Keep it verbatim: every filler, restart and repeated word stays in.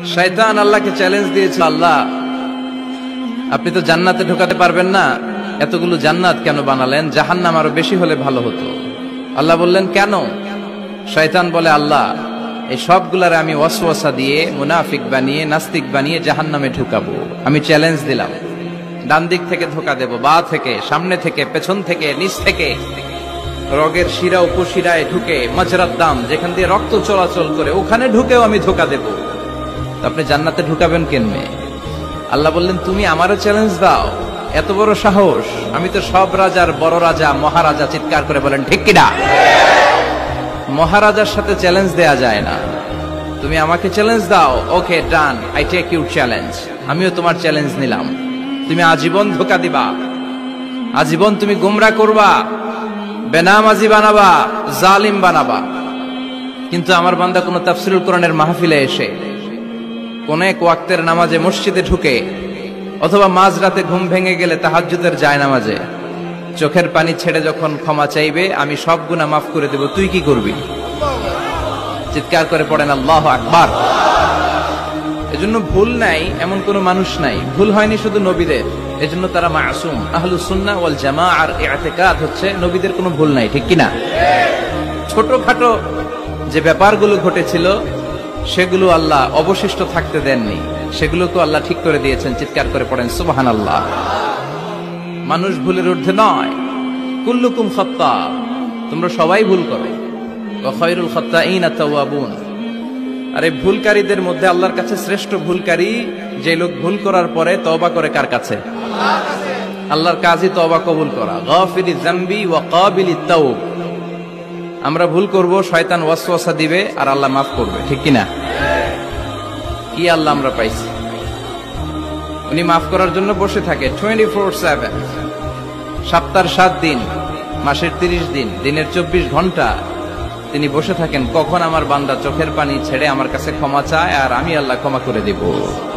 শয়তান আল্লাহকে চ্যালেঞ্জ দিয়েছে, আল্লাহ আপনি তো জান্নাতে ঢোকাতে পারবেন না, এতগুলো জান্নাত কেন বানালেন? জাহান্নাম আরো বেশি হলে ভালো হতো। আল্লাহ বললেন কেন? শয়তান বলে, আল্লাহ এই সবগুলারে আমি ওয়াসওয়াসা দিয়ে মুনাফিক বানিয়ে নাস্তিক বানিয়ে জাহান্নামে ঢুকাবো। আমি চ্যালেঞ্জ দিলাম, ডান দিক থেকে ধোকা দেব, বা থেকে, সামনে থেকে, পেছন থেকে, নিচ থেকে, রগের শিরা উপশিরায় ঢুকে, মাজরাত দাম যেখান দিয়ে রক্ত চলাচল করে ওখানে ঢুকেও আমি ধোকা দেব। আপনি জান্নাতে ঢুকাবেন কেমনে? আল্লাহ বললেন তুমি আমারও চ্যালেঞ্জ দাও, এত বড় সাহস? আমি তো সব রাজার বড় রাজা, মহারাজা। চিৎকার করে বলেন ঠিক কিনা? মহারাজার সাথে চ্যালেঞ্জ দেয়া যায় না। তুমি আমাকে চ্যালেঞ্জ দাও, okay done, I take your challenge. আমিও তোমার চ্যালেঞ্জ নিলাম। তুমি আজীবন ধোকা দিবা, আজীবন তুমি গুমরা করবা, বেনামাজি বানাবা, জালিম বানাবা। কিন্তু আমার বান্দা কোন তাফসীরুল কোরআনের মাহফিলে এসে, কোন এক ওয়াক্তের নামাজে মসজিদে ঢুকে, অথবা মাঝরাতে ঘুম ভেঙে গেলে তাহাজ্জুদের জায়নামাজে চোখের পানি ছেড়ে যখন ক্ষমা চাইবে, আমি সব গুনাহ মাফ করে দেব, তুই কি করবি? চিৎকার করে পড়েন আল্লাহু আকবার। এজন্য ভুল নাই এমন কোন মানুষ নাই, ভুল হয়নি শুধু নবীদের, এজন্য তারা মাসুম। আহলুস সুন্নাহ ওয়াল জামাআর ইতিকাদ হচ্ছে নবীদের কোনো ভুল নাই, ঠিক কিনা? ছোটখাটো যে ব্যাপারগুলো ঘটেছিল সেগুলো আল্লাহ অবশিষ্ট থাকতে দেননি, সেগুলোকে আল্লাহ ঠিক করে দিয়েছেন। চিৎকার করে পড়েন সুবহানাল্লাহ। মানুষ ভুলের ঊর্ধ্বে নয়। কুল্লুকুম খাত্তা, তোমরা সবাই ভুল করো। ওয়া খায়রুল খাত্তাইনা তাওয়াবুন, আরে ভুলকারীদের মধ্যে আল্লাহর কাছে শ্রেষ্ঠ ভুলকারী যে লোক ভুল করার পরে তওবা করে। কার কাছে? আল্লাহর কাছে। আল্লাহর কাজই তওবা কবুল করা। গাফিরিয যামবি ওয়া কাবিলিত তাওব। আমরা ভুল করব, শয়তান ওয়াসওয়াসা দিবে আর আল্লাহ মাফ করবে, ঠিক কিনা? কি আল্লাহ আমরা পাইছি, উনি মাফ করার জন্য বসে থাকে টোয়েন্টি ফোর সেভেন। সপ্তাহের সাত দিন, মাসের তিরিশ দিন, দিনের চব্বিশ ঘন্টা তিনি বসে থাকেন, কখন আমার বান্দা চোখের পানি ছেড়ে আমার কাছে ক্ষমা চায় আর আমি আল্লাহ ক্ষমা করে দিব।